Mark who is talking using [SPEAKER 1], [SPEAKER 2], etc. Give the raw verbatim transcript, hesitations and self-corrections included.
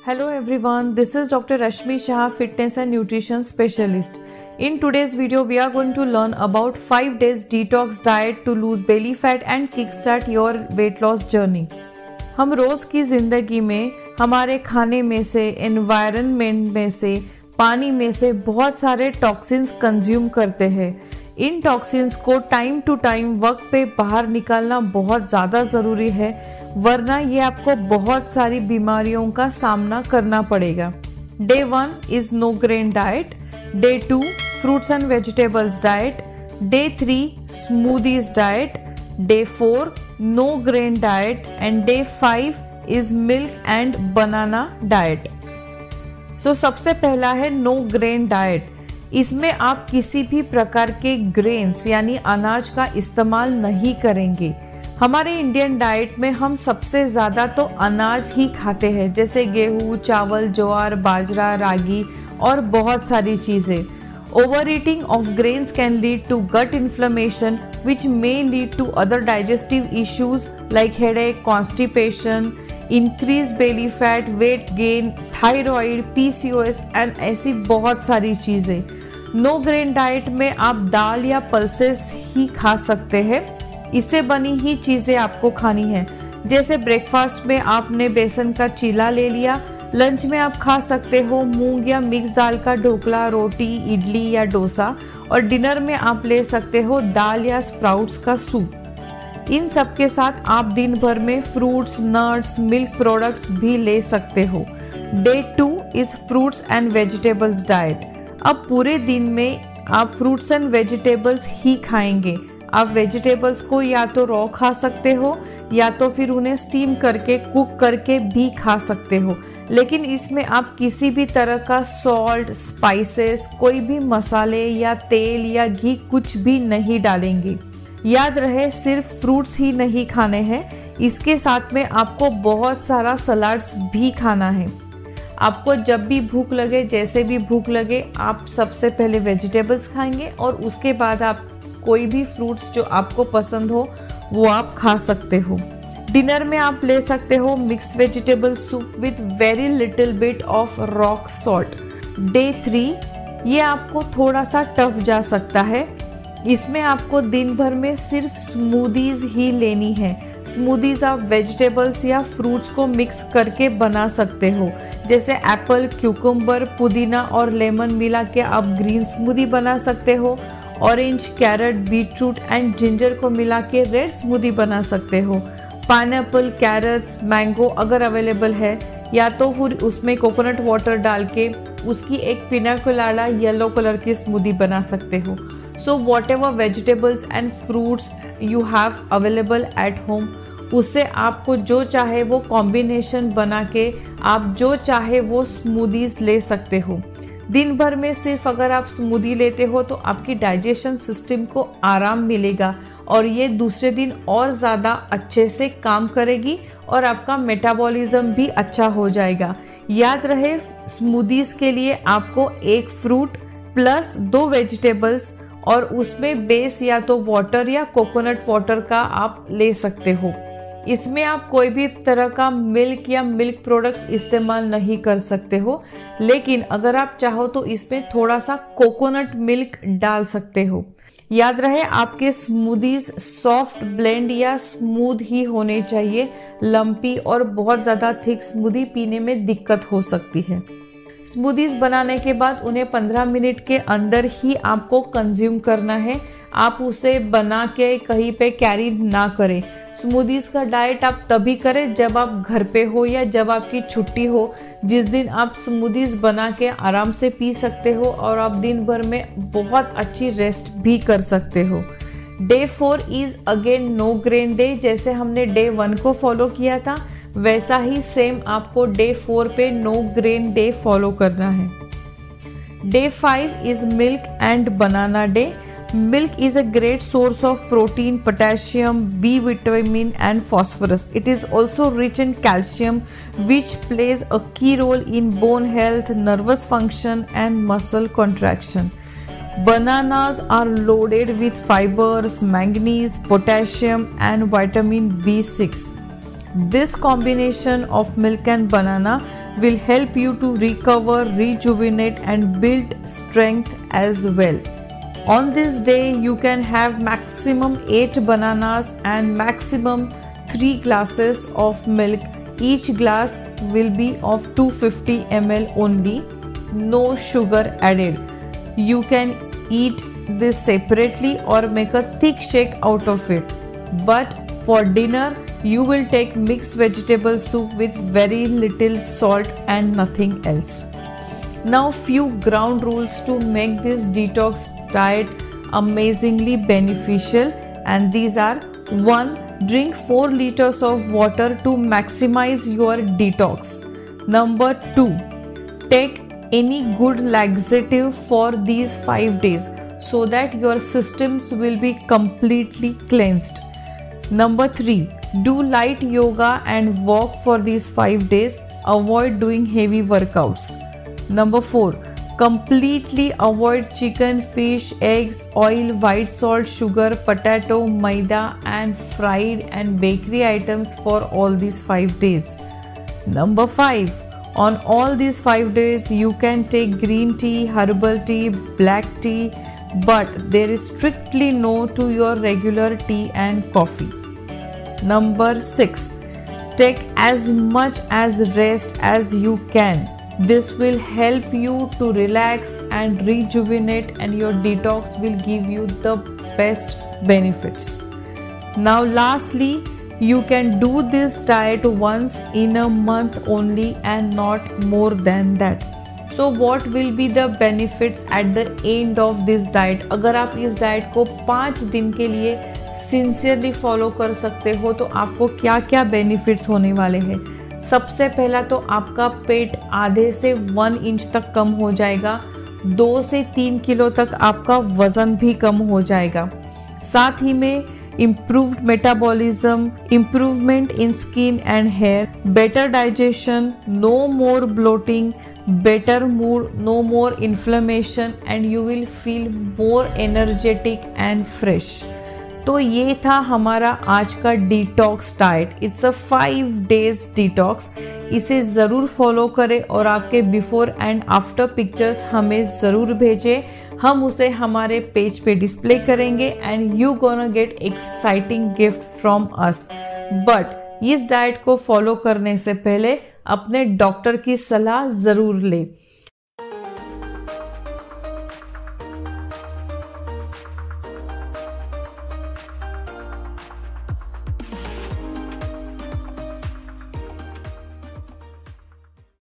[SPEAKER 1] Hello everyone, this is Doctor Rashmi Shah, fitness and nutrition specialist. In today's video, we are going to learn about five days detox diet to lose belly fat and kickstart your weight loss journey. हम रोज की जिंदगी में हमारे खाने में से, environment में से, पानी में से बहुत सारे टॉक्सिन्स कंज्यूम करते हैं. इन टॉक्सिन्स को टाइम टू टाइम वक्त पे बाहर निकालना बहुत ज़्यादा ज़रूरी है, वरना ये आपको बहुत सारी बीमारियों का सामना करना पड़ेगा. Day one is no grain diet, day two fruits and vegetables diet, day three smoothies diet, day four no grain diet and day five is milk and banana diet. So सबसे पहला है नो ग्रेन डाइट. इसमें आप किसी भी प्रकार के grains यानी अनाज का इस्तेमाल नहीं करेंगे. हमारे इंडियन डाइट में हम सबसे ज़्यादा तो अनाज ही खाते हैं, जैसे गेहूँ, चावल, ज्वार, बाजरा, रागी और बहुत सारी चीज़ें. Overeating of grains can lead to gut inflammation which may lead to other digestive issues like headache, constipation, increase belly fat, weight gain, thyroid, PCOS and ऐसी बहुत सारी चीज़ें. नो ग्रेन डाइट में आप दाल या पल्सेस ही खा सकते हैं. इससे बनी ही चीज़ें आपको खानी है. जैसे ब्रेकफास्ट में आपने बेसन का चीला ले लिया, लंच में आप खा सकते हो मूंग या मिक्स दाल का ढोकला, रोटी, इडली या डोसा, और डिनर में आप ले सकते हो दाल या स्प्राउट्स का सूप. इन सब के साथ आप दिन भर में फ्रूट्स, नट्स, मिल्क प्रोडक्ट्स भी ले सकते हो. Day two is fruits and vegetables diet. अब पूरे दिन में आप फ्रूट्स एंड वेजिटेबल्स ही खाएंगे. आप वेजिटेबल्स को या तो रॉ खा सकते हो या तो फिर उन्हें स्टीम करके, कुक करके भी खा सकते हो, लेकिन इसमें आप किसी भी तरह का सॉल्ट, स्पाइसेस, कोई भी मसाले या तेल या घी कुछ भी नहीं डालेंगे. याद रहे, सिर्फ फ्रूट्स ही नहीं खाने हैं, इसके साथ में आपको बहुत सारा सलाड्स भी खाना है. आपको जब भी भूख लगे, जैसे भी भूख लगे, आप सबसे पहले वेजिटेबल्स खाएंगे और उसके बाद आप कोई भी फ्रूट्स जो आपको पसंद हो वो आप खा सकते हो. डिनर में आप ले सकते हो mix vegetable soup with very little bit of rock salt. Day three ये आपको थोड़ा सा टफ जा सकता है. इसमें आपको दिन भर में सिर्फ स्मूदीज ही लेनी है. स्मूदीज आप वेजिटेबल्स या फ्रूट्स को मिक्स करके बना सकते हो. जैसे एप्पल, क्यूकम्बर, पुदीना और लेमन मिला के आप ग्रीन स्मूदी बना सकते हो. Orange, carrot, beetroot and ginger को मिला के रेड स्मूदी बना सकते हो. पाइनएप्पल, कैरेट्स, मैंगो अगर अवेलेबल है, या तो फिर उसमें कोकोनट वाटर डाल के उसकी एक पिना कोलाडा येलो कलर की स्मूदी बना सकते हो. So whatever vegetables and fruits you have available at home, उससे आपको जो चाहे वो कॉम्बिनेशन बना के आप जो चाहे वो स्मूदीज ले सकते हो. दिन भर में सिर्फ अगर आप स्मूदी लेते हो तो आपकी डाइजेशन सिस्टम को आराम मिलेगा और ये दूसरे दिन और ज़्यादा अच्छे से काम करेगी और आपका मेटाबॉलिज्म भी अच्छा हो जाएगा. याद रहे, स्मूदीज के लिए आपको एक फ्रूट प्लस दो वेजिटेबल्स और उसमें बेस या तो वाटर या कोकोनट वाटर का आप ले सकते हो. इसमें आप कोई भी तरह का मिल्क या मिल्क प्रोडक्ट्स इस्तेमाल नहीं कर सकते हो, लेकिन अगर आप चाहो तो इसमें थोड़ा सा कोकोनट मिल्क डाल सकते हो. याद रहे, आपके स्मूदीज सॉफ्ट ब्लेंड या स्मूथ ही होने चाहिए. लंपी और बहुत ज़्यादा थिक स्मूदी पीने में दिक्कत हो सकती है. स्मूदीज बनाने के बाद उन्हें पंद्रह मिनट के अंदर ही आपको कंज्यूम करना है. आप उसे बना के कहीं पे कैरी ना करें. स्मूदीज का डाइट आप तभी करें जब आप घर पे हो या जब आपकी छुट्टी हो, जिस दिन आप स्मूदीज बना के आराम से पी सकते हो और आप दिन भर में बहुत अच्छी रेस्ट भी कर सकते हो. Day four is again no grain day. जैसे हमने डे वन को फॉलो किया था वैसा ही सेम आपको डे फोर पे नो ग्रेन डे फॉलो करना है. Day five is milk and banana day. Milk is a great source of protein, potassium, B vitamin and phosphorus. It is also rich in calcium, which plays a key role in bone health, nervous function and muscle contraction. Bananas are loaded with fibers, manganese, potassium and vitamin B six. This combination of milk and banana will help you to recover, rejuvenate and build strength as well. On this day, you can have maximum eight bananas and maximum three glasses of milk. Each glass will be of two hundred fifty milliliters only, no sugar added. You can eat this separately or make a thick shake out of it. But for dinner, you will take mixed vegetable soup with very little salt and nothing else. Now few ground rules to make this detox diet amazingly beneficial, and these are: one. Drink four liters of water to maximize your detox. Number two. Take any good laxative for these five days so that your systems will be completely cleansed. Number three. Do light yoga and walk for these five days. Avoid doing heavy workouts. Number four. Completely avoid chicken, fish, eggs, oil, white salt, sugar, potato, maida and fried and bakery items for all these five days. Number five. On all these five days, you can take green tea, herbal tea, black tea, but there is strictly no to your regular tea and coffee. Number six. Take as much as rest as you can. This will help you to relax and rejuvenate, and your detox will give you the best benefits. Now lastly, you can do this diet once in a month only and not more than that. So what will be the benefits at the end of this diet? अगर आप इस diet को पाँच दिन के लिए sincerely follow कर सकते हो तो आपको क्या क्या बेनिफिट्स होने वाले हैं? सबसे पहला तो आपका पेट आधे से वन इंच तक कम हो जाएगा, दो से तीन किलो तक आपका वजन भी कम हो जाएगा। साथ ही में improved metabolism, improvement in skin and hair, better digestion, no more bloating, better mood, no more inflammation and you will feel more energetic and fresh. तो ये था हमारा आज का detox diet. It's a five days detox. इसे ज़रूर follow करें और आपके बिफोर एंड आफ्टर पिक्चर्स हमें ज़रूर भेजें। हम उसे हमारे पेज पे डिस्प्ले करेंगे and you gonna get exciting gift from us. But इस डाइट को फॉलो करने से पहले अपने डॉक्टर की सलाह ज़रूर लें।